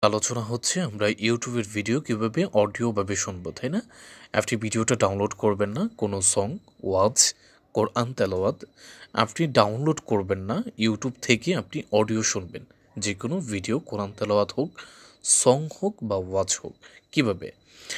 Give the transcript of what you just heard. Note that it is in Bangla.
আলোচনা হচ্ছে আমরা ইউটিউবের ভিডিও কীভাবে অডিওভাবে শুনবো, তাই না? আপনি ভিডিওটা ডাউনলোড করবেন না, কোনো সং, ওয়াজ, কোরআন তেলাওয়াত আপনি ডাউনলোড করবেন না, ইউটিউব থেকে আপনি অডিও শুনবেন। যে কোনো ভিডিও, কোরআন তেলাওয়াত হোক, সং হোক বা ওয়াজ হোক। কীভাবে?